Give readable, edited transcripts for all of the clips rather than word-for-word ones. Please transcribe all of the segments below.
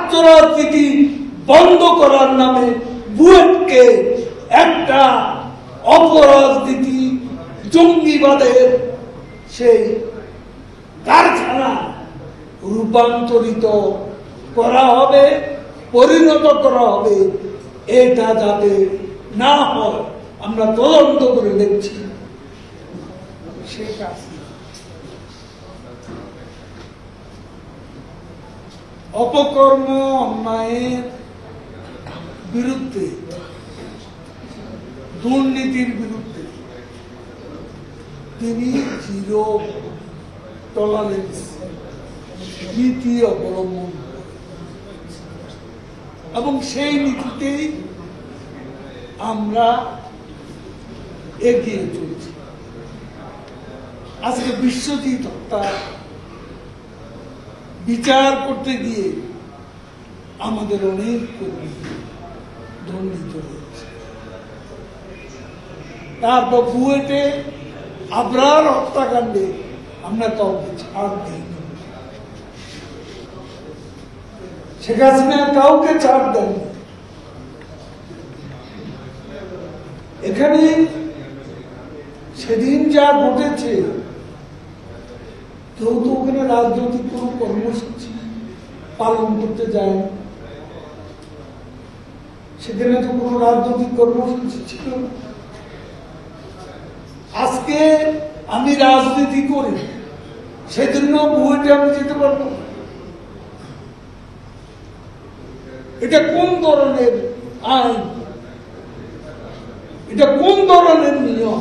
ছাত্র রাজনীতি বন্ধ করার নামে বুয়েটকে একটা অপরাজনীতি জঙ্গিবাদের সেই কারখানা রূপান্তরিত করা হবে, পরিণত করা হবে। এটা যাতে না হয় আমরা তদন্ত করে দেখছি। অপকর্ম অন্যায়ের বিরুদ্ধে, দুর্নীতির বিরুদ্ধে তিনি জিরো টলারেন্স নীতি অবলম্বন এবং সেই নীতিতেই আমরা এগিয়ে চলছি। আজকে বিশ্বজিৎ হত্যা বিচার করতে গিয়ে আমাদের অনেক কর্মী দণ্ডিত হয়েছে। তারপর বুয়েটে আবরার হত্যাকাণ্ডে আমরা কাউকে ছাড় দিইনি, শেখ হাসিনা কাউকে ছাড় দেননি। এখানে সেদিন যা ঘটেছে, কেউ তো ওখানে রাজনৈতিক কোন কর্মসূচি পালন করতে যায়, সেখানে তো কোন রাজনৈতিক কর্মসূচি ছিল না। আজকে আমি রাজনীতি করি, সেজন্য বুয়েটে আমি যেতে পারবো। এটা কোন ধরনের আইন? এটা কোন ধরনের নিয়ম?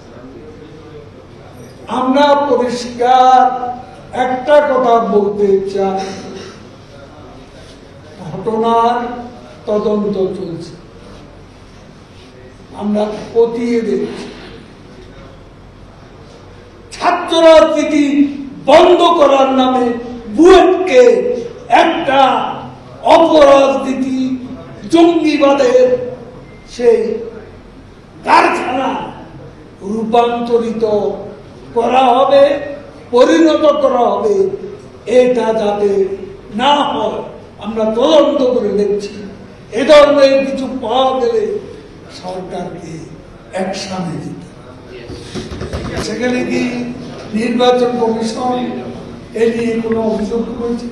আমরা পরিষ্কার একটা কথা বলতে চাই, ঘটনার তদন্ত চলছে, আমরা খতিয়ে দেখছি। ছাত্র রাজনীতি বন্ধ করার নামে বুয়েটকে একটা অপরাজনীতি জঙ্গিবাদের সেই কারখানা রূপান্তরিত করা হবে, পরিণত করা হবে। এটা যাতে না হয় আমরা তদন্ত করে দেখছি। এ ধরনের কিছু পাওয়া গেলে সরকারকে অ্যাকশনে দিতে। সেখানে কি নির্বাচন কমিশন এ নিয়ে কোনো অভিযোগ করেছে?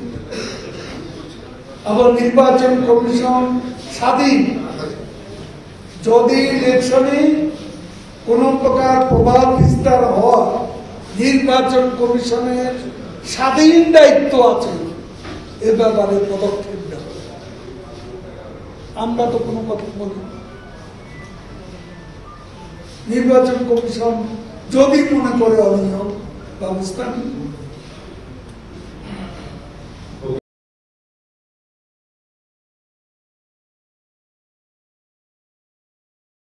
আবার নির্বাচন কমিশন স্বাধীন, যদি ইলেকশনে কোন প্রকার প্রভাব বিস্তার হয় নির্বাচন কমিশনের স্বাধীন দায়িত্ব আছে এ ব্যাপারে পদক্ষেপ নেওয়া। আমরা তো কোনো কথা বলি। নির্বাচন কমিশন যদি মনে করে অনিয়ম ব্যবস্থা